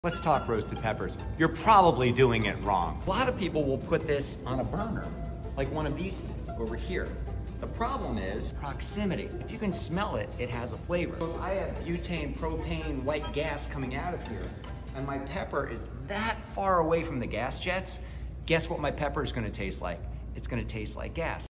Let's talk roasted peppers. You're probably doing it wrong. A lot of people will put this on a burner, like one of these things over here. The problem is proximity. If you can smell it, it has a flavor. So if I have butane, propane, white gas coming out of here, and my pepper is that far away from the gas jets, guess what my pepper is gonna taste like? It's gonna taste like gas.